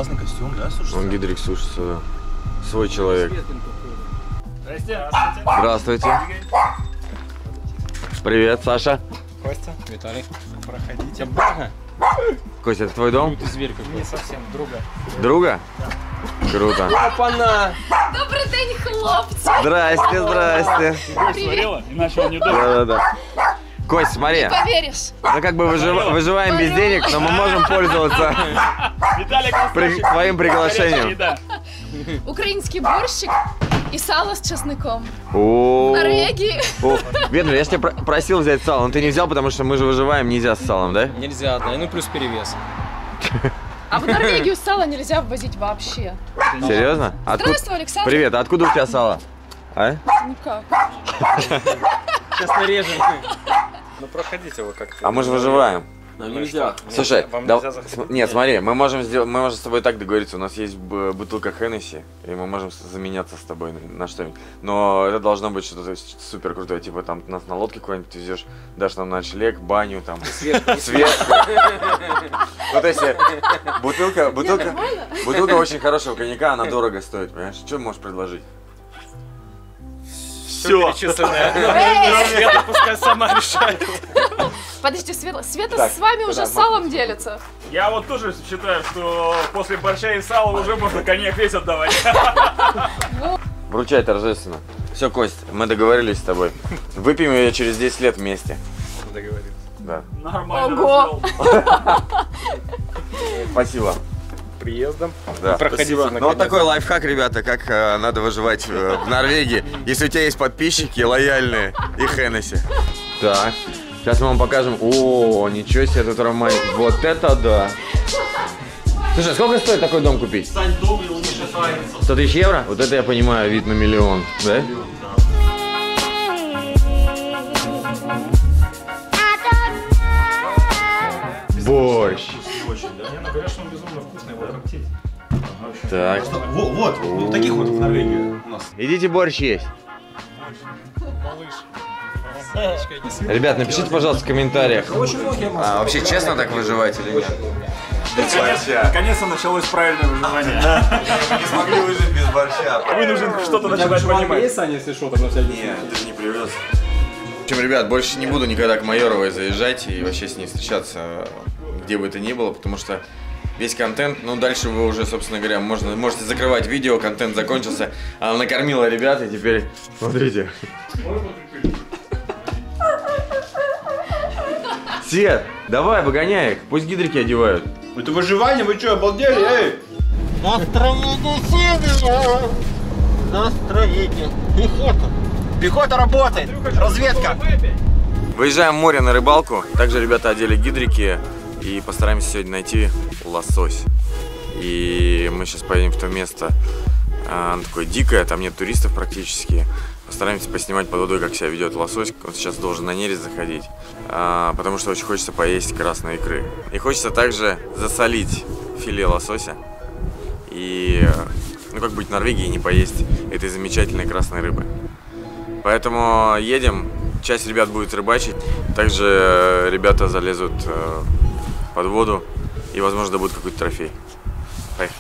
классный костюм, да, слушай? Он Гидрик, слушается, да. Свой человек. Здрасте. Здравствуйте. Привет, Саша. Костя, Виталий. Проходите. Костя, это твой дом? Ты зверь какой. Не совсем, друга. Друга? Круто. Опа-на! Добрий день, хлопці! Здрасте, здрасте. Смотрела? Иначе он не должен. Да-да-да. Кость, смотри. Поверишь? Мы как бы выживаем без денег, но мы можем пользоваться твоим приглашением. Український борщик и сало с чесноком. О, В Норвегии. Ветру, я ж тебя просил взять сало, но ты не взял, потому что мы же выживаем, нельзя с салом, да? Нельзя, да, ну плюс перевес. А в Норвегию сало нельзя ввозить вообще. Серьезно? Здравствуй, Александр. Привет, а откуда у тебя сало? А? Ну как? Сейчас нарежем. Ну проходите вы как-то. А мы же выживаем. Нам нельзя. Слушай, вам да, нельзя заходить. нет, смотри, мы можем с тобой так договориться. У нас есть бутылка Хеннесси, и мы можем заменяться с тобой на что-нибудь. Но это должно быть что-то супер крутое, типа там нас на лодке куда-нибудь везешь, дашь нам ночлег, баню, там свет. Ну то есть бутылка очень хорошего коньяка, она дорого стоит, понимаешь? Что можешь предложить? Все перечисленное. Света пускай сама решает. Подожди, Света Так, с вами уже да, салом делится. Я вот тоже считаю, что после борща и сала уже можно коньяк весь отдавать. Вручай торжественно. Все, Кость, мы договорились с тобой. Выпьем ее через 10 лет вместе. Договорились. Да. Нормально. Ого. Спасибо. Приездом. Да. Проходите. Ну вот такой лайфхак, ребята, как надо выживать в Норвегии, если у тебя есть подписчики лояльные и Хеннесси. Так, сейчас мы вам покажем. О, ничего себе, тут романтика. Вот это да. Слушай, сколько стоит такой дом купить? 100 тысяч евро? Вот это я понимаю, вид на миллион, да? Борщ. Так. Вот, ну таких вот в Норвегии у нас. Идите борщ есть. Ребят, напишите, пожалуйста, в комментариях. А вообще честно так выживать или нет? Наконец-то началось правильное выживание. Не смогли выжить без борща. Вынужден что-то начинать понимать. Есть, Саня, если что, там на всякий случай? Нет, ты же не привез. В общем, ребят, больше не буду никогда к Майоровой заезжать и вообще с ней встречаться, где бы это ни было, потому что весь контент, ну дальше вы уже, собственно говоря, можете закрывать видео, контент закончился. Она накормила ребят, и теперь, смотрите. Свет, давай, выгоняй их, пусть гидрики одевают. Это выживание, вы что, обалдели, эй? Настроение сильное. Настроение. Пехота. Пехота работает, разведка. Выезжаем в море на рыбалку, также ребята одели гидрики и постараемся сегодня найти лосось. И мы сейчас поедем в то место, оно такое дикое, там нет туристов практически. Постараемся поснимать под водой, как себя ведет лосось. Он сейчас должен на нерест заходить, потому что очень хочется поесть красной икры. И хочется также засолить филе лосося. И, ну как быть в Норвегии и не поесть этой замечательной красной рыбы. Поэтому едем, часть ребят будет рыбачить, также ребята залезут под воду и, возможно, добудут какой-то трофей. Поехали.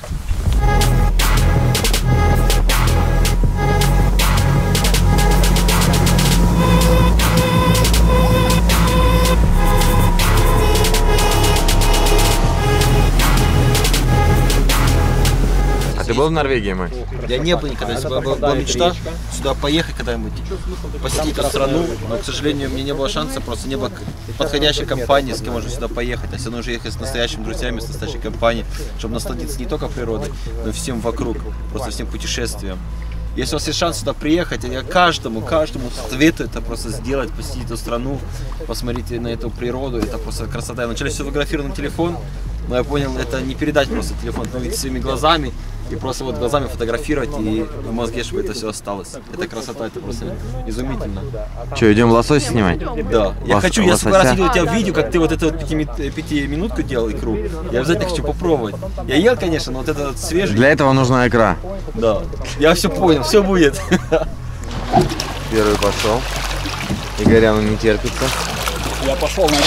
А ты был в Норвегии, мой? Я не был никогда, если была мечта сюда поехать когда-нибудь, посетить эту страну, но, к сожалению, мне не было шанса, просто не было подходящей компании, с кем можно сюда поехать. А все равно уже ехать с настоящими друзьями, с настоящей компанией, чтобы насладиться не только природой, но и всем вокруг, просто всем путешествием. Если у вас есть шанс сюда приехать, я каждому советую это просто сделать, посетить эту страну, посмотрите на эту природу, это просто красота. Я вначале все фотографировал на телефон, но я понял, это не передать просто телефон, но видеть своими глазами и просто вот глазами фотографировать и в мозге, чтобы это все осталось. Это красота, это просто изумительно. Че, идем лосось снимать? Да. Я хочу, я сколько раз видел у тебя видео, как ты вот эту вот 5-минутку делал икру. Я обязательно хочу попробовать. Я ел, конечно, но вот это вот свежий. Для этого нужна икра. Да. Я все понял, все будет. Первый пошел. Игоряну не терпится. Я пошел на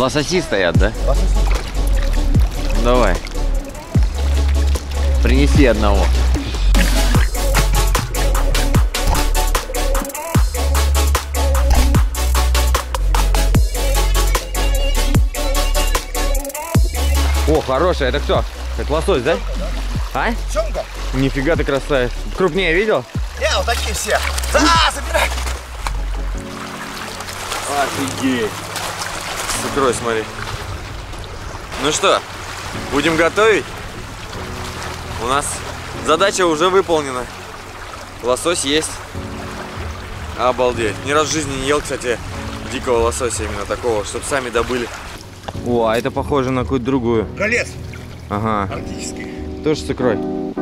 Лососи стоят, да? Давай. Принеси одного. О, хорошая, это кто? Это лосось, да? А? Семга? Нифига ты красавец. Крупнее видел? Не, вот такие все. Да, забирай. Офигеть. Закрой, смотри. Ну что, будем готовить? У нас задача уже выполнена. Лосось есть. Обалдеть. Ни разу в жизни не ел, кстати, дикого лосося именно такого, чтобы сами добыли. О, а это похоже на какую-то другую. Голец. Ага. Арктический. Тоже с икрой.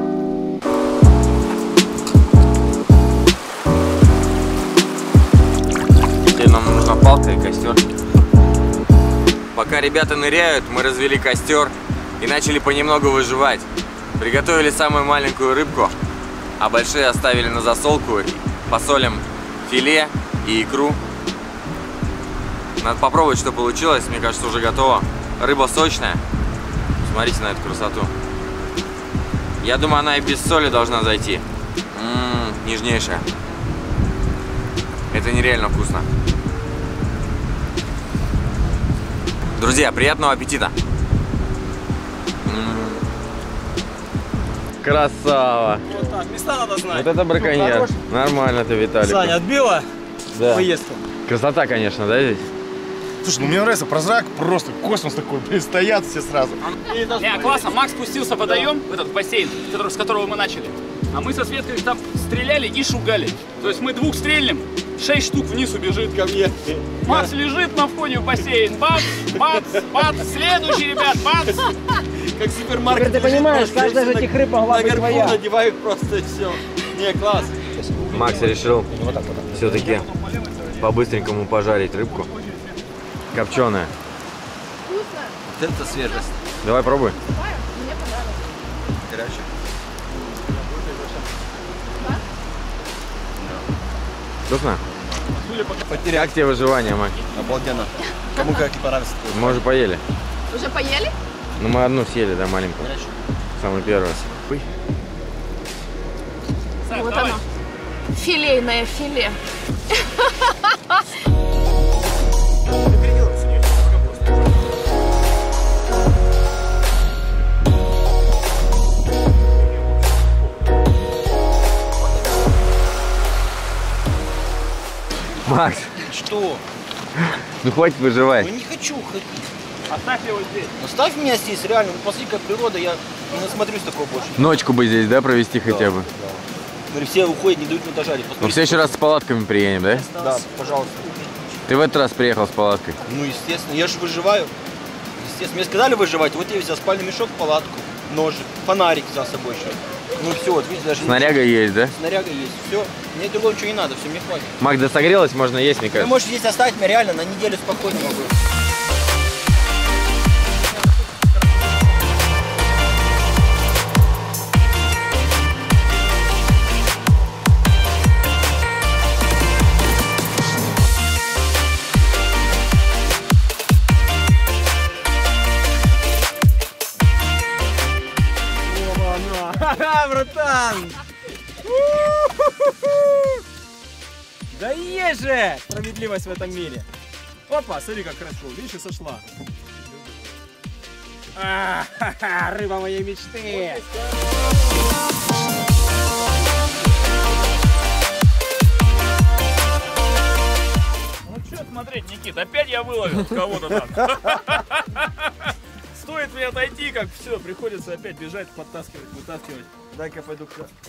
Теперь нам нужна палка и костер. Пока ребята ныряют, мы развели костер и начали понемногу выживать. Приготовили самую маленькую рыбку, а большие оставили на засолку. Посолим филе и икру. Надо попробовать, что получилось. Мне кажется, уже готово. Рыба сочная. Смотрите на эту красоту. Я думаю, она и без соли должна зайти. Нежнейшая. Это нереально вкусно. Друзья, приятного аппетита! Красава! Вот так, места надо знать. Вот это браконьер. Нормально ты, Виталик. Саня, отбила Да. поездку? Красота, конечно, да, здесь? Слушай, ну мне нравится прозрак, просто космос такой, блин, стоят все сразу. Не, классно. Макс спустился в водоем, в этот бассейн, с которого мы начали. А мы со Светкой там стреляли и шугали. То есть мы двух стрельнем, 6 штук вниз убежит ко мне. Макс лежит на входе в бассейн. Бац, бац, бац. Следующий, ребят, бац. Как супермаркет. Ты понимаешь, каждая из этих рыб могла быть твоя. Надеваю их просто и все. Не, класс. Макс решил все-таки по-быстренькому пожарить рыбку. Копченая. Вот это свежесть. Давай пробуй. Мне понравилось. Горячая. Вкусно? Как тебе выживание, Макс? Обалденно. Кому как и понравится. Мы уже поели. Уже поели? Ну мы одну съели, да, маленькую. Самую первую. Вот оно. Филейное филе. Макс, Что? ну хватит выживать. Ну не хочу ходить. Оставь его здесь. Оставь меня здесь, реально. Ну, посмотри, как природа, я не насмотрюсь такого больше. Ночку бы здесь, да, провести хотя бы. Смотри, все уходят, не дают мне дожарить. Ну в следующий раз с палатками приедем, да? Да, пожалуйста. Ты в этот раз приехал с палаткой. Ну, естественно, я же выживаю. Естественно, мне сказали выживать, вот я взял спальный мешок, палатку, ножик, фонарик взял с собой еще. Ну все, вот видите, даже... Снаряга есть, да? Снаряга есть, все. Мне другого ничего не надо, все, мне хватит. Мак, да согрелась, можно есть, мне Вы кажется. можете здесь оставить меня реально на неделю спокойно могу. Ха-ха, братан! Да есть же справедливость в этом мире. Опа, смотри, как хорошо. Видишь, и сошла. Рыба моей мечты. Ну что смотреть, Никит, опять я выловил кого-то там. Стоит мне отойти, как все, приходится опять бежать, подтаскивать, вытаскивать. Дай-ка пойду к...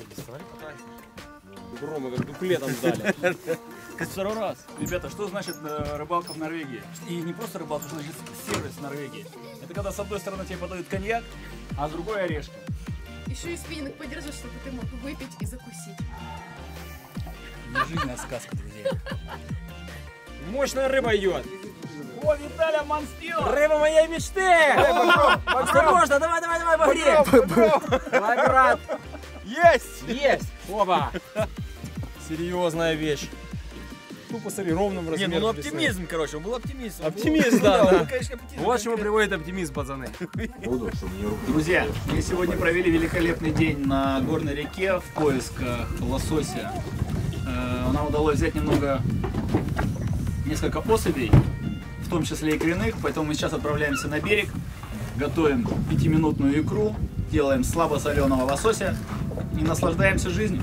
Рома как дуплетом дали. Как второй раз. Ребята, что значит рыбалка в Норвегии? И не просто рыбалка, что значит сервис в Норвегии. Это когда с одной стороны тебе подают коньяк, а с другой орешки. Еще и спиннинг подержи, чтобы ты мог выпить и закусить. Неожиданная сказка, друзья. Мощная рыба идет. О, Виталя Монстил! Рыба моей мечты! Осторожно, давай, багри! Давай, брат! Есть! Есть! Опа! Серьезная вещь. икру, посмотри, ровным размером. Не, ну оптимизм, короче, он был оптимист. Оптимист, да. Он, конечно, оптимист. Вот к чему приводит оптимизм, пацаны. Друзья, мы сегодня провели великолепный день на горной реке в поисках лосося. Нам удалось взять несколько особей, в том числе и коренных, поэтому мы сейчас отправляемся на берег, готовим 5-минутную икру, делаем слабосоленого лосося и наслаждаемся жизнью.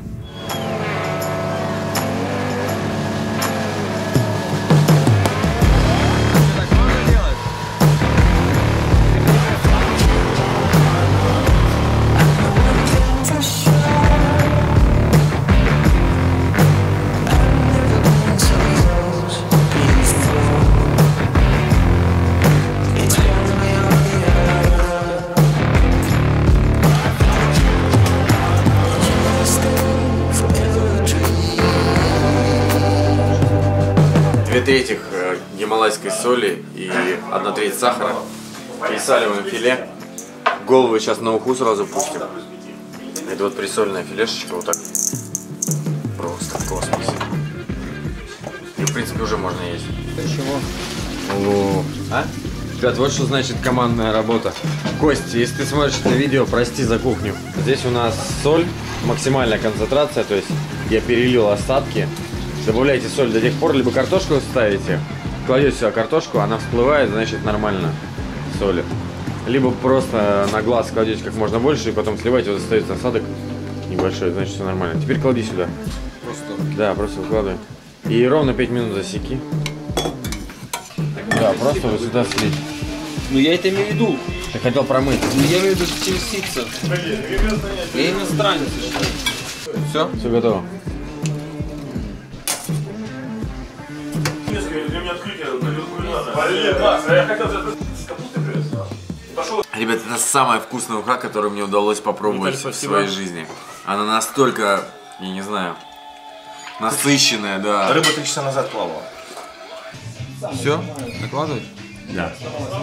Две трети гималайской соли и 1/3 сахара. Присаливаем филе. Голову сейчас на уху сразу пустим. Это вот присоленная филешечка, вот так. Просто космос. И в принципе уже можно есть. Чего? О, а? Ребят, вот что значит командная работа. Кость, если ты смотришь это видео, прости за кухню. Здесь у нас соль, максимальная концентрация, то есть я перелил остатки. Добавляйте соль до тех пор, либо картошку ставите, кладете сюда картошку, она всплывает, значит нормально соли. Либо просто на глаз кладете как можно больше и потом сливаете, вот остается осадок небольшой, значит все нормально. Теперь клади сюда. Просто? Да, просто выкладывай. И ровно 5 минут засеки. Да, просто вот сюда слить. Ну я это имею в виду. Ты хотел промыть? Ну я имею в виду через ситца. Я иностранец. Все? Все готово. Ребят, это самая вкусная уха, которую мне удалось попробовать в своей жизни. Она настолько, я не знаю, насыщенная, да. Рыба 3 часа назад плавала. Все? Накладывать? Да.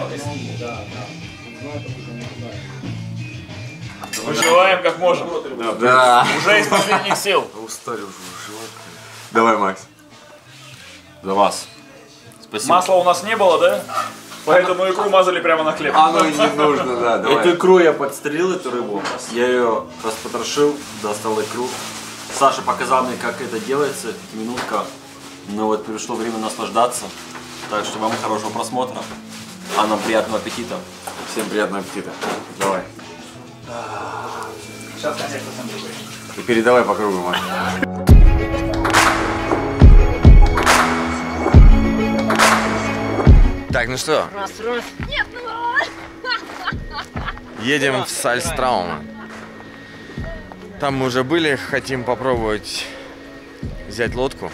Выживаем как можем. Да. Уже из последних сил. Устали уже выживать. Давай, Макс. За вас. Спасибо. Масла у нас не было, да? Поэтому икру мазали прямо на хлеб. Оно не нужно, да. Давай. Эту икру я подстрелил, эту рыбу. Я ее распотрошил, достал икру. Саша показал мне, как это делается. Минутка. Ну вот пришло время наслаждаться. Так что вам хорошего просмотра. А нам приятного аппетита. Всем приятного аппетита. Давай. Сейчас хозяйка сам делает. И передавай по кругу, Макс. Так, ну что? Раз. Нет, ну... Едем в Сальстрауме. Там мы уже были, хотим попробовать взять лодку.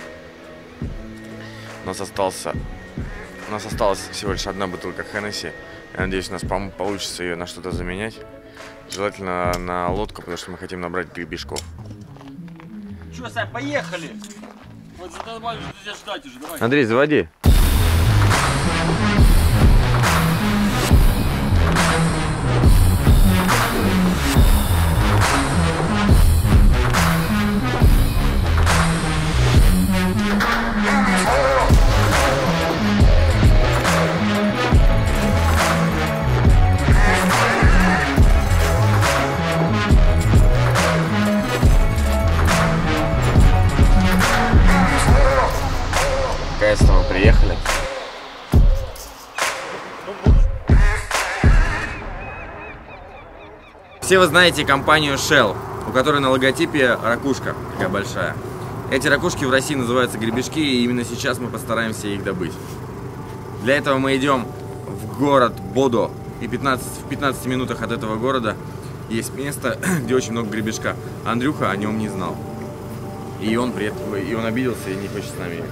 У нас осталась всего лишь одна бутылка Хеннесси. Я надеюсь, у нас получится ее на что-то заменять. Желательно на лодку, потому что мы хотим набрать гребешков. Че, Сань, поехали! Вот задолбали тебя ждать уже, давай. Андрей, заводи. Наконец-то мы приехали. Все вы знаете компанию Shell, у которой на логотипе ракушка такая большая. Эти ракушки в России называются гребешки, и именно сейчас мы постараемся их добыть. Для этого мы идем в город Бодо, и в 15 минутах от этого города есть место, где очень много гребешка. Андрюха о нем не знал. И он обиделся и не хочет с нами ехать.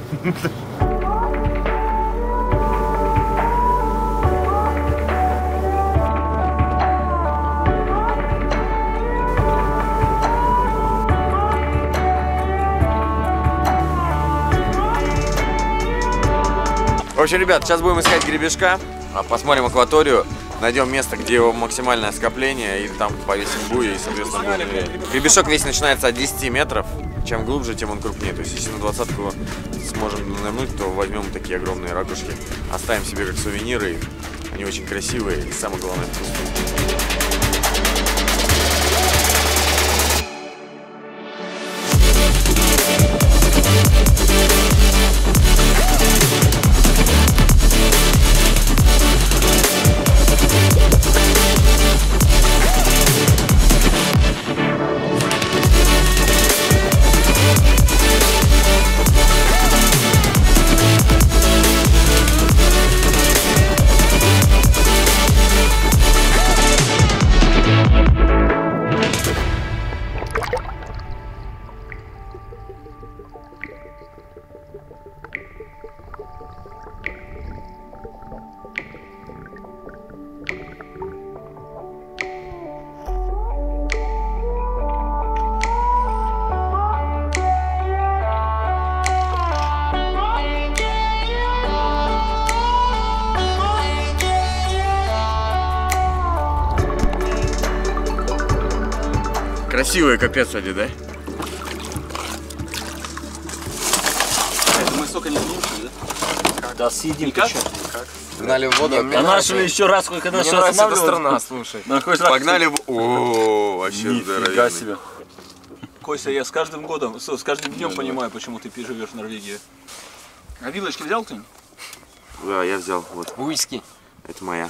В общем, ребят, сейчас будем искать гребешка, посмотрим акваторию, найдем место, где его максимальное скопление, и там повесим буи, и, соответственно, будем... Гребешок весь начинается от 10 метров, чем глубже, тем он крупнее. То есть если на 20-ку сможем нырнуть, то возьмем такие огромные ракушки, оставим себе как сувениры. Они очень красивые и самое главное вкусные. Красивые капец они, да? Мы столько не слушали, да? Да, съедим как? Гнали в воду. А нашли еще раз, сколько нас Мне нравится эта страна, слушай. Погнали в... О, вообще здоровенный. себе. Костя, я с каждым годом, с каждым днем понимаю, почему ты живешь в Норвегии. А вилочки взял кто-нибудь? Да, я взял. Вот. Уиски. Это моя.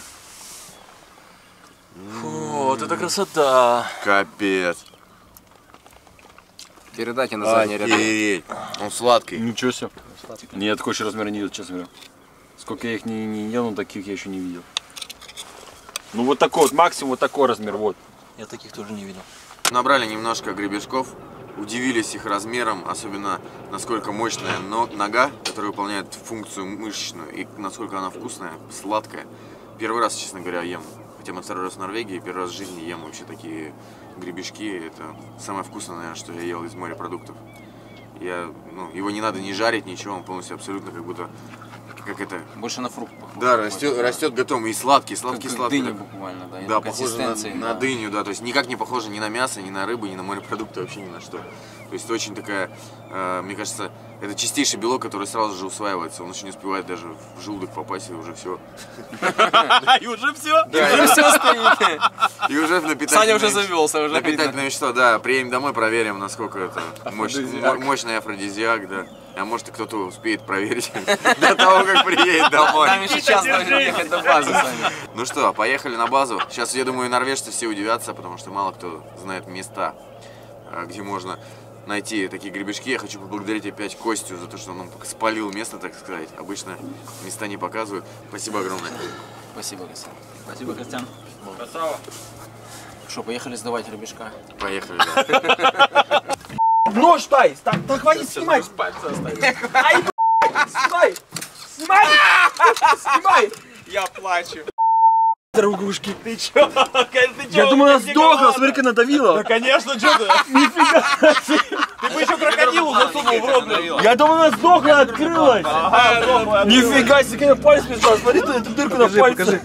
Фу, вот это красота. Капец. Передайте на задний ряд. Офигеть. Он сладкий. Ничего себе. Нет, такой еще размера не видел, честно говоря. Сколько я их не ел, но таких я еще не видел. Ну вот такой вот, максимум вот такой размер, вот. Я таких тоже не видел. Набрали немножко гребешков, удивились их размером, особенно насколько мощная нога, которая выполняет функцию мышечную, и насколько она вкусная, сладкая. Первый раз, честно говоря, ем. Хотя мы второй раз в Норвегии, первый раз в жизни ем вообще такие гребешки. Это самое вкусное, наверное, что я ел из морепродуктов. Его не надо ни жарить, ничего, он полностью абсолютно как будто, как это... Больше на фрукт похож. Да, растет готовым и сладкий. Как дыня буквально, да, да, похоже на дыню, да, то есть никак не похоже ни на мясо, ни на рыбу, ни на морепродукты, вообще ни на что. То есть очень такая, мне кажется, это чистейший белок, который сразу же усваивается, он еще не успевает даже в желудок попасть, и уже все. И уже все? Да, и все стоит. И уже на питательные... Саня уже завелся, уже. На питательные вещества, да, приедем домой, проверим, насколько это мощный афродизиак, да. А может и кто-то успеет проверить до того, как приедет домой. Нам еще час должен ехать до базы, Саня. Ну что, поехали на базу. Сейчас, я думаю, норвежцы все удивятся, потому что мало кто знает места, где можно найти такие гребешки. Я хочу поблагодарить опять Костю за то, что он нам спалил место, так сказать. Обычно места не показывают. Спасибо огромное. Спасибо, Костян. Спасибо, Костян. Красава. Что, поехали сдавать гребешка? Поехали, да. Нож дай! Так хватит снимать! Ай, снимай! Снимай! Снимай! Я плачу. Дорогушки, ты чё? Я думал, она сдохла, смотри-ка, надавила. Да, конечно, что ты? Нифига себе! Ты бы еще крокодилу засунул в рот. Я думал, она сдохла, открылась. Нифига себе, я палец пришла, смотри, эту дырку на пальце.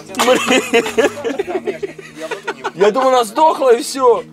Я думал, она сдохла и все.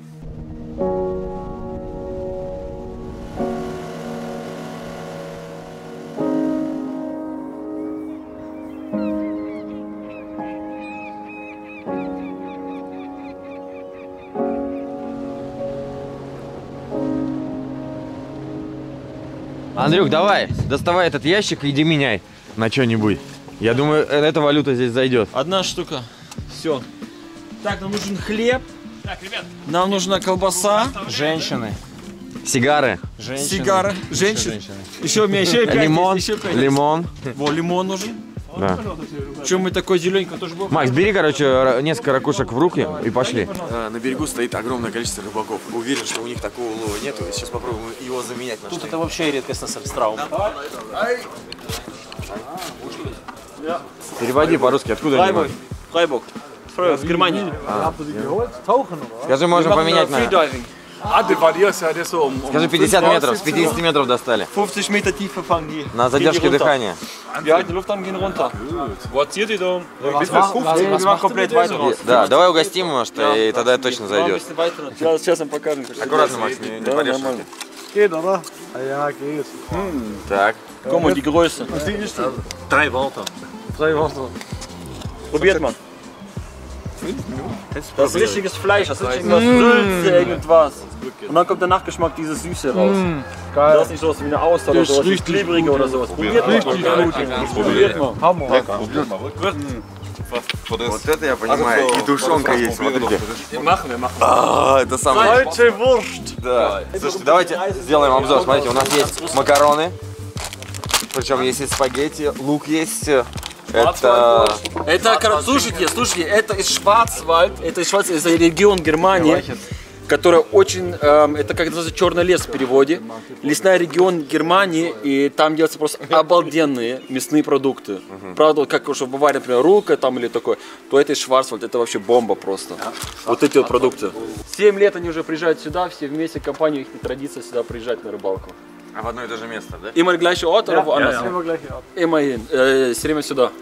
Андрюк, давай, доставай этот ящик и иди меняй на что-нибудь. Я думаю, эта валюта здесь зайдет. Одна штука. Все. Так, нам нужен хлеб. Так, ребят. Нам нужна колбаса. Женщины. Сигары. Сигары. Женщины. Еще у меня еще 5. Лимон. Еще 5. Лимон. Во, лимон нужен. Да. Чем мы такой зеленький тоже был? Макс, бери, короче, несколько ракушек в руки и пошли. На берегу стоит огромное количество рыбаков. Уверен, что у них такого улова нету. Сейчас попробуем его заменять на Тут что-нибудь. это вообще редкостно сальстрау. Переводи по-русски, откуда лимон? Фрайбург. В Германии. Скажи, можем поменять на... Скажи, 50 метров, с 50 метров достали. 50 Meter Tiefe fangen die. На задержке дыхания. Wir halten die Luft an, gehen runter. Вот ihr da. Wir machen komplett weiter raus. Да, давай угостим, может, и тогда точно зайдет. Сейчас им покажем. Аккуратно, Макс, не порежь руки. Geht, oder? Ja, geht. Так. Komm mal, die Größe. 3 Wörter. 3 Wörter. Probiert mal. Das ist richtiges Fleisch, das ist irgendwas Sülze, irgendwas. Und dann kommt der Nachgeschmack dieses Süße raus. Geil. Das ist nicht sowas wie eine Austern oder sowas, wie Klebrige oder sowas. Probiert mal. Probiert mal. Hammer. Вот это я понимаю. И тушенка есть, смотрите. Wir machen. А, это самое. Deutsche Wurst. Да. Слушайте, давайте сделаем обзор. Смотрите, у нас есть макароны. Причем есть и спагетти, лук есть. Это, слушайте, это из Schwarzwald, это регион Германии, которая очень, это как называется черный лес в переводе, лесной регион Германии, и там делаются просто обалденные мясные продукты. Правда, как уж в Баварии, например, рулка там или такое, то это из Schwarzwald, это вообще бомба просто. Вот эти вот продукты. 7 лет они уже приезжают сюда, все вместе, компания, их традиция сюда приезжать на рыбалку. А в одно и то же место, да? Immer gleiche Ort oder woanders? Immer gleiche Ort. Immerhin. Все время сюда.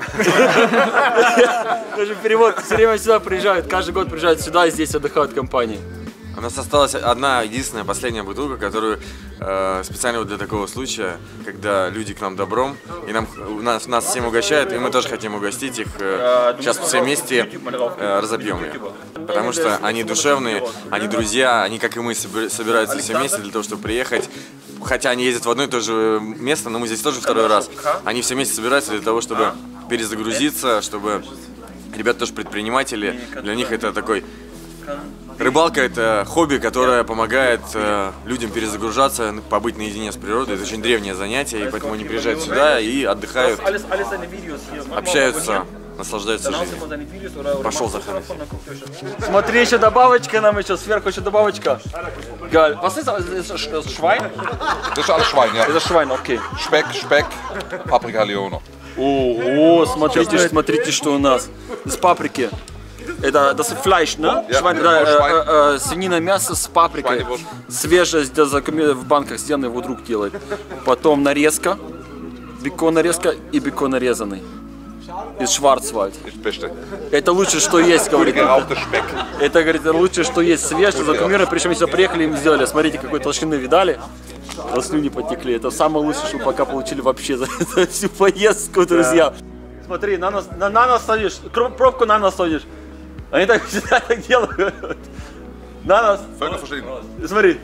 Даже перевод. Все время сюда приезжают. Каждый год приезжают сюда и здесь отдыхают компании. У нас осталась одна единственная последняя бутылка, которую специально вот для такого случая, когда люди к нам добром, и нас всем угощают, и мы тоже хотим угостить их. Сейчас все вместе разобьем ее. Потому что они душевные, они друзья, они, как и мы, собираются все вместе для того, чтобы приехать. Хотя они ездят в одно и то же место, но мы здесь тоже второй раз. Они все вместе собираются для того, чтобы перезагрузиться, чтобы ребята тоже предприниматели. Для них это такой... Рыбалка – это хобби, которое помогает людям перезагружаться, побыть наедине с природой. Это очень древнее занятие, и поэтому они приезжают сюда и отдыхают, общаются, наслаждаются жизнью. Пошел за Ханной. Смотри, еще добавочка нам еще, сверху еще добавочка. Geil. Was ist das? Schwein? Das ist alles Schwein, ja. Das ist Schwein, okay. Speck, Paprika Leone. О, смотрите, что у нас. Из паприки. Das ist Fleisch, ne? Schwein, свинина, мясо с паприкой. Свежее, в банках сделано, его друг делает. Потом нарезка, бекон нарезка и бекон нарезанный. Из Schwarzwald. Это лучше, что есть, говорит. Это, говорит, лучше, что есть свежее, закумированное. Причем, если приехали, им сделали. Смотрите, какой толщины видали. Слюни потекли. Это самое лучшее, что мы пока получили вообще за всю поездку, друзья. Смотри, на нас садишь, пробку на нас садишь. Они так всегда так делают. На нас. Смотри.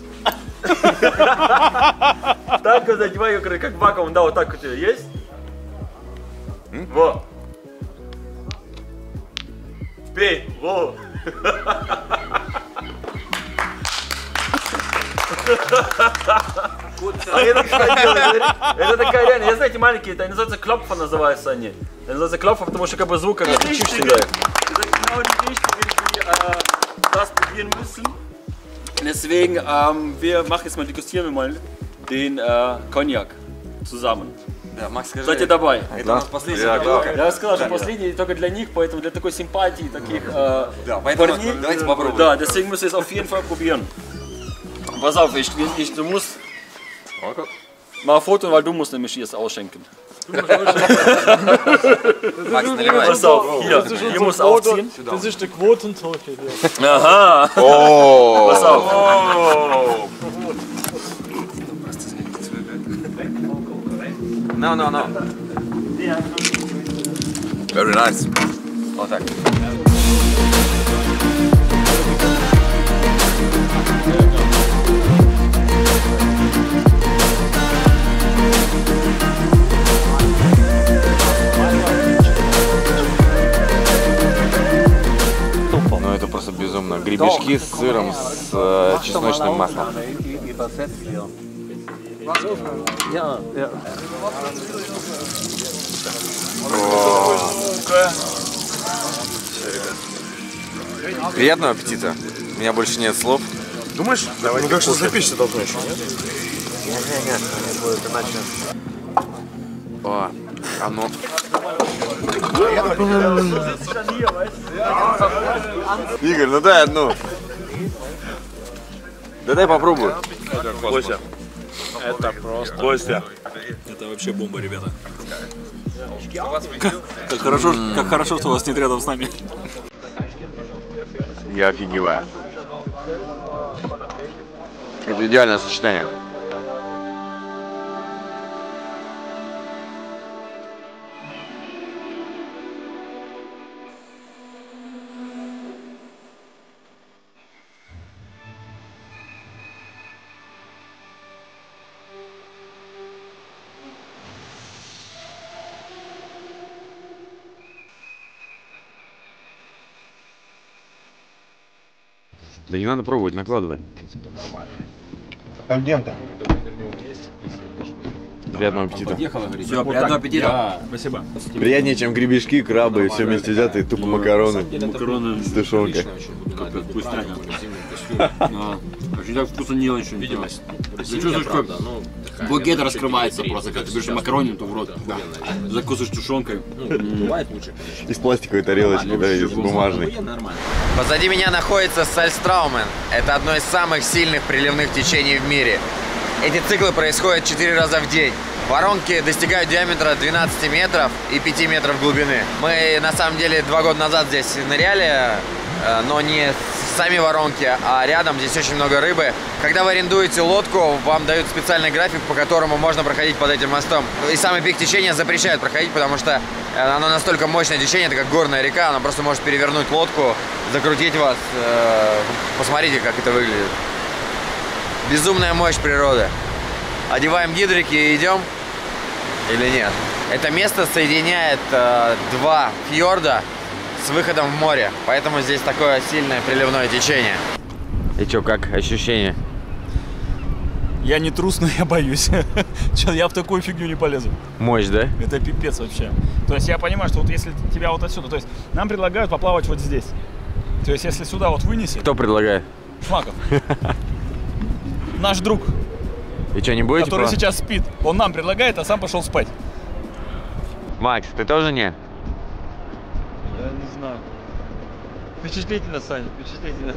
Так вот задевай ее, как вакуум, да, вот так у тебя есть. Во. Пей, во. Это такая реально, я знаете, маленькие, это называется Klopfer, называются они. Это называется Klopfer, потому что как бы звук, когда ты чуть всегда. Das probieren müssen. Deswegen, wir machen jetzt mal, degustieren wir mal den Cognac zusammen. Да, Макс, скажи. Кстати, dabei. Это у нас последняя бутылка. Я сказал, что последний только для них, поэтому для такой симпатии, таких парней. Давайте попробуем. Да, deswegen müssen wir es auf jeden Fall probieren. Pass auf, du musst mal ein Foto, weil du musst nämlich jetzt ausschenken. Макс, наливай. Pass auf, hier musst du aufziehen. Das ist der Quotentauche. Aha. Oh. Pass auf. No. Very nice. Вот так. Ну это просто безумно. Гребешки с сыром, с чесночным маслом. Приятного аппетита. У меня больше нет слов. Думаешь? Ну как что запечься должно еще, нет? Нет, будет иначе. О, оно. Игорь, ну дай одну. Да дай попробую. Костя. Это просто. Костя. Это вообще бомба, ребята. Как хорошо, что вас нет рядом с нами. Я офигеваю. Это идеальное сочетание. Да не надо пробовать, накладывай. Альденте. Приятного аппетита. Все, приятного аппетита. Спасибо. Приятнее, чем гребешки, крабы, все вместе взятые, тупо макароны. Макароны с тушенкой. Вкуснятина. Очень так вкусно не очень. Видимость. Ты чувствуешь, как багет раскрывается просто, когда ты берешь макароны, то в рот. Закусываешь тушенкой. Из пластиковой тарелочки, да, из бумажной. Позади меня находится Сальстраумен. Это одно из самых сильных приливных течений в мире. Эти циклы происходят 4 раза в день. Воронки достигают диаметра 12 метров и 5 метров глубины. Мы на самом деле 2 года назад здесь ныряли, но не сами воронки, а рядом здесь очень много рыбы. Когда вы арендуете лодку, вам дают специальный график, по которому можно проходить под этим мостом. И самый пик течения запрещают проходить, потому что оно настолько мощное течение, это как горная река, оно просто может перевернуть лодку, закрутить вас. Посмотрите, как это выглядит. Безумная мощь природы. Одеваем гидрики и идем? Или нет? Это место соединяет 2 фьорда с выходом в море, поэтому здесь такое сильное приливное течение. И чё, как ощущение? Я не трус, но я боюсь. Я в такую фигню не полезу. Мощь, да? Это пипец вообще. То есть я понимаю, что вот если тебя вот отсюда, то есть нам предлагают поплавать вот здесь. То есть если сюда вот вынесет. Кто предлагает? Шмаков. Наш друг. И что, не будете? Который сейчас спит. Он нам предлагает, а сам пошел спать. Макс, ты тоже не? Я не знаю. Впечатлительно, Саня, впечатлительно.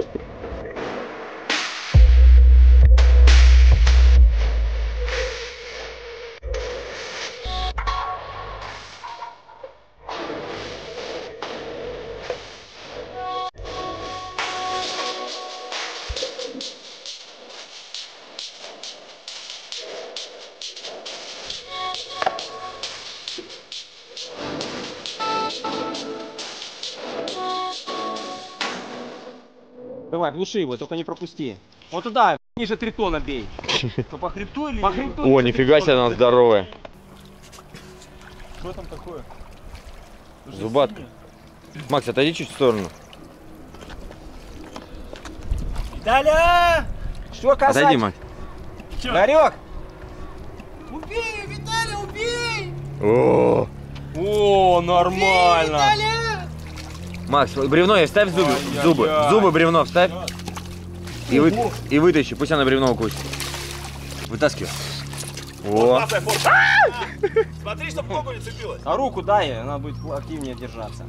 Давай, глуши его, только не пропусти. Вот туда, ниже 3 тонна бей. Что, по хребту или... По хребту. О, нифига себе, она здоровая. Что там такое? Зубатка. Макс, отойди чуть в сторону. Виталя! Что касать? Отойди, Макс. Игорек! Убей, Виталя, убей! О, нормально! Макс, бревно ей вставь в зубы. В зубы бревно вставь. И вытащи, пусть она бревно укусит. Вытаскивай. О. Смотри, чтобы ногу не цепилась. А руку дай, она будет активнее держаться.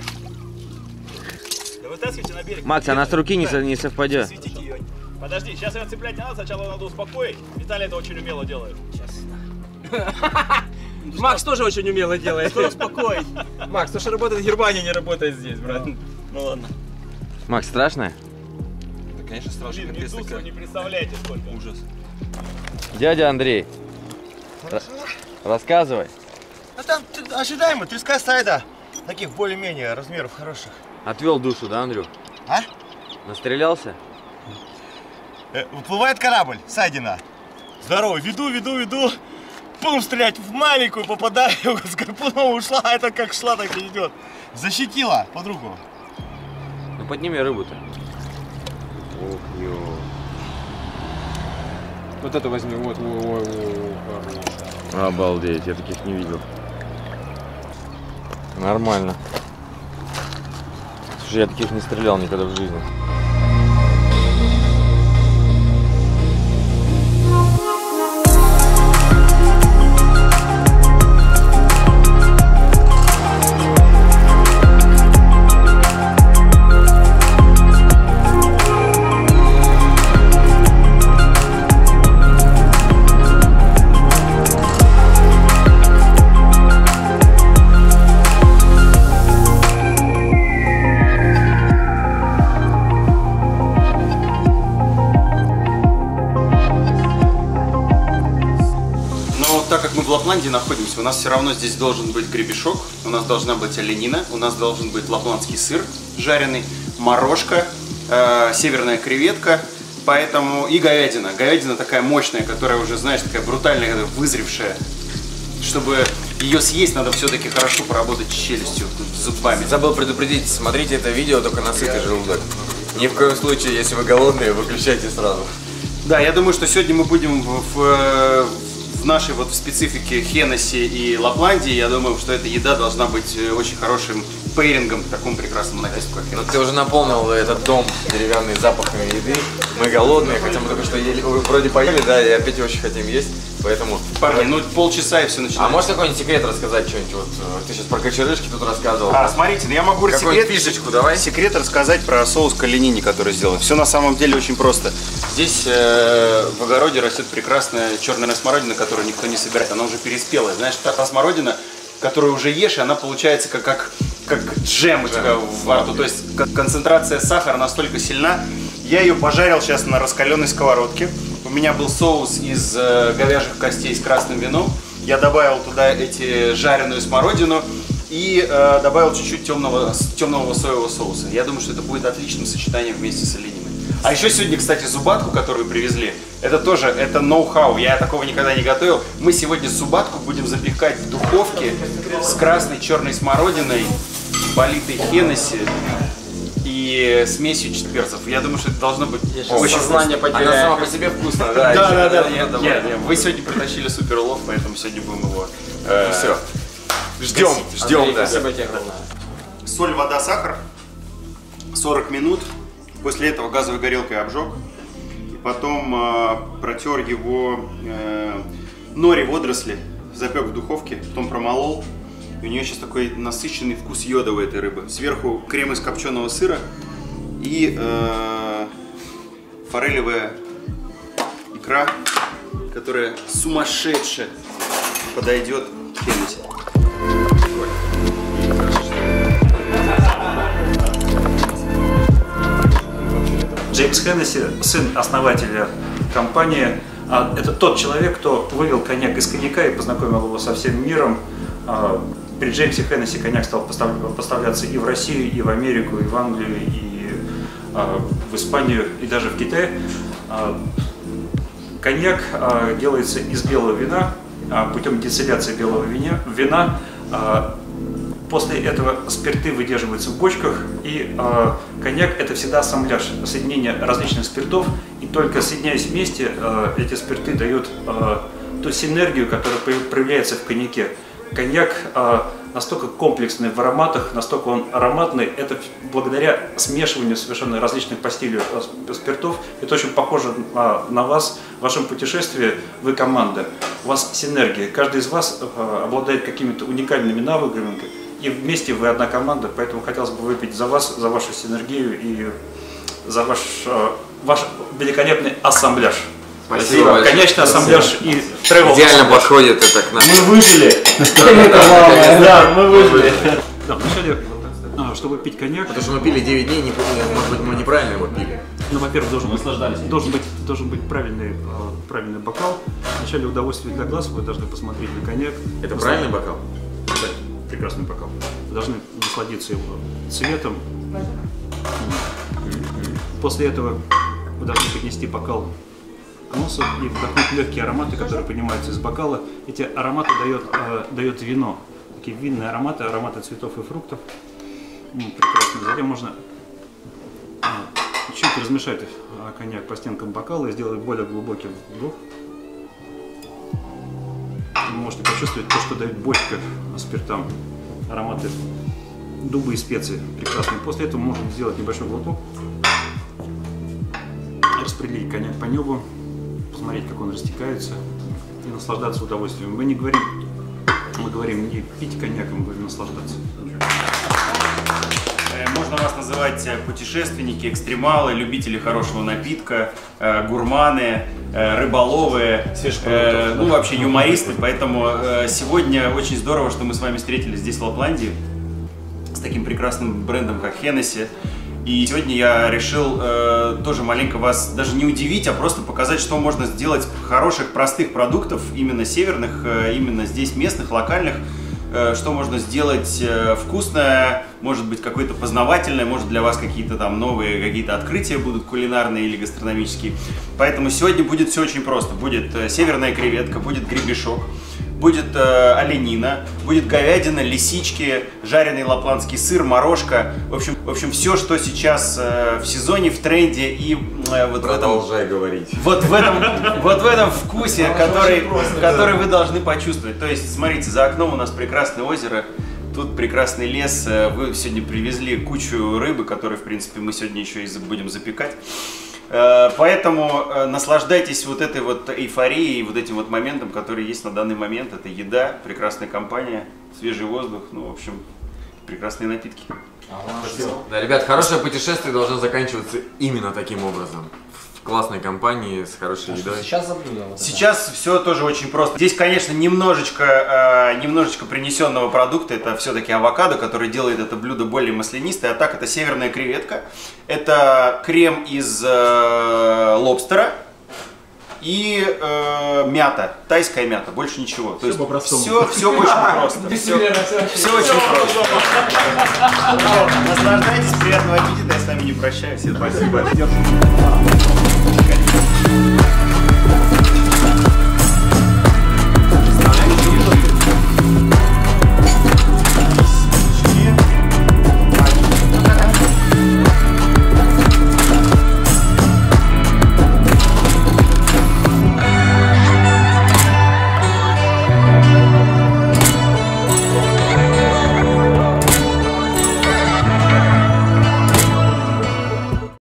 Да вытаскивайте на берег. Макс, она с руки не совпадет. Светите ее. Подожди, сейчас ее цеплять не надо, сначала надо успокоить. Виталий это очень умело делает. Макс тоже очень умело делает. Что успокоить? Макс, то, что работает в Германии, не работает здесь, брат. Ну ладно. Макс, страшно? Да, конечно, страшно. Блин, медузу не представляете сколько. Ужас. Дядя Андрей, рассказывай. А там ожидаемо, треска сайда. Таких более-менее размеров хороших. Отвел душу, да, Андрю? А? Настрелялся? Выплывает корабль, Сайдина. Здорово, веду. Пум, стрелять в маленькую, попадаю, с гарпуном ушла, а это как шла, так и идет. Защитила подругу. Ну подними рыбу-то. Ох, ё. Вот это возьми, вот. Обалдеть, я таких не видел. Нормально. Слушай, я таких не стрелял никогда в жизни. мы в Лапландии находимся, у нас все равно здесь должен быть гребешок, у нас должна быть оленина, у нас должен быть лапландский сыр жареный, морожка, северная креветка, поэтому и говядина. Говядина такая мощная, которая уже, знаешь, такая брутальная, вызревшая. Чтобы ее съесть, надо все-таки хорошо поработать с челюстью, с зубами. Забыл предупредить, смотрите это видео только на сытый желудок. Ни в коем случае, если вы голодные, выключайте сразу. Да, я думаю, что сегодня мы будем в нашей вот в специфике Хеннесси и Лапландии. Я думаю, что эта еда должна быть очень хорошим пейрингом к такому прекрасному напитку, как Хеннесси. Ты уже наполнил этот дом деревянный запахами еды. Мы голодные, хотя мы только что ели, вроде поели, да, и опять очень хотим есть. Поэтому... Парни, ну полчаса и все начинается. А можешь какой-нибудь секрет рассказать, что-нибудь? Вот, ты сейчас про кочерышки тут рассказывал. Смотрите, я могу секрет, фишечку давай. Секрет рассказать про соус калинини, который сделан. Все на самом деле очень просто. Здесь в огороде растет прекрасная черная смородина, которую никто не собирает. Она уже переспелая. Знаешь, та смородина, которую уже ешь, и она получается как джем у тебя во рту. То есть концентрация сахара настолько сильна. Я ее пожарил сейчас на раскаленной сковородке. У меня был соус из говяжьих костей с красным вином. Я добавил туда жареную смородину и добавил чуть-чуть темного соевого соуса. Я думаю, что это будет отличным сочетанием вместе с олениной. А еще сегодня, кстати, зубатку, которую привезли, это ноу-хау. Я такого никогда не готовил. Мы сегодня зубатку будем запекать в духовке с красной черной смородиной, политой Хеннесси и смесью перцев. Я думаю, что это должно быть очень вкусно. Она сама по себе вкусная, да? Да. Вы сегодня притащили супер улов, поэтому сегодня будем его... Все. Ждем, да. Соль, вода, сахар. 40 минут. После этого газовой горелкой обжег. И потом протер его нори водоросли, запек в духовке, потом промолол. И у нее сейчас такой насыщенный вкус йода у этой рыбы. Сверху крем из копченого сыра и форелевая икра, которая сумасшедше подойдет к Хеннесси. Джеймс Хеннесси, сын основателя компании, это тот человек, кто вывел коньяк из коньяка и познакомил его со всем миром. При Джеймсе Хеннесси коньяк стал поставляться и в Россию, и в Америку, и в Англию, и в Испанию, и даже в Китай. Коньяк делается из белого вина, путем дистилляции белого вина. После этого спирты выдерживаются в бочках, и коньяк – это всегда ассамбляж, соединение различных спиртов, и только соединяясь вместе, эти спирты дают ту синергию, которая проявляется в коньяке. Коньяк настолько комплексный в ароматах, настолько он ароматный, это благодаря смешиванию совершенно различных по стилю спиртов. Это очень похоже на вас, в вашем путешествии, вы команда, у вас синергия, каждый из вас обладает какими-то уникальными навыками, и вместе вы одна команда, поэтому хотелось бы выпить за вас, за вашу синергию и за ваш великолепный ассамбляж. Спасибо. Конечный ассамбляж и travel. Идеально подходит это к нам. Мы выжили. Да, мы выжили. Вначале, чтобы пить коньяк... Потому что мы пили 9 дней, может быть, мы неправильно его пили. Ну, во-первых, должен быть правильный бокал. Вначале удовольствие для глаз, вы должны посмотреть на коньяк. Это правильный бокал? Да, прекрасный бокал. Вы должны насладиться его цветом. После этого вы должны поднести бокал к носу и вдохнуть легкие ароматы, которые поднимаются из бокала. Эти ароматы дает вино. Такие винные ароматы, цветов и фруктов. Прекрасно. Затем можно чуть размешать коньяк по стенкам бокала и сделать более глубокий вдох. Вы можете почувствовать то, что дает бочка спиртам. Ароматы дуба и специи прекрасные. После этого можно сделать небольшой глоток, распределить коньяк по небу, посмотреть, как он растекается, и наслаждаться удовольствием. Мы говорим не пить коньяк, мы говорим наслаждаться. Можно вас называть путешественники, экстремалы, любители хорошего напитка, гурманы, рыболовы, ну вообще юмористы. Поэтому сегодня очень здорово, что мы с вами встретились здесь в Лапландии с таким прекрасным брендом, как Хеннесси. И сегодня я решил тоже маленько вас даже не удивить, а просто показать, что можно сделать хороших, простых продуктов, именно северных, именно здесь местных, локальных, что можно сделать вкусное, может быть какое-то познавательное, может для вас какие-то там новые какие-то открытия будут кулинарные или гастрономические. Поэтому сегодня будет все очень просто. Будет северная креветка, будет гребешок, будет оленина, будет говядина, лисички, жареный лапландский сыр, морожка. В общем, все, что сейчас в сезоне, в тренде и Продолжай говорить. Вот в этом вкусе, который вы должны почувствовать. То есть, смотрите, за окном у нас прекрасное озеро, тут прекрасный лес. Вы сегодня привезли кучу рыбы, которую, в принципе, мы сегодня еще и будем запекать. Поэтому наслаждайтесь вот этой вот эйфорией, вот этим вот моментом, который есть на данный момент. Это еда, прекрасная компания, свежий воздух, ну, в общем, прекрасные напитки. Да, ребят, хорошее путешествие должно заканчиваться именно таким образом. В классной компании, с хорошей едой. Сейчас все тоже очень просто. Здесь, конечно, немножечко принесенного продукта. Это все-таки авокадо, который делает это блюдо более маслянистое. А так, это северная креветка. Это крем из лобстера. И мята, тайская мята, больше ничего. То есть все очень просто. Все очень просто. Наслаждайтесь, приятного аппетита, я с вами не прощаюсь. Спасибо.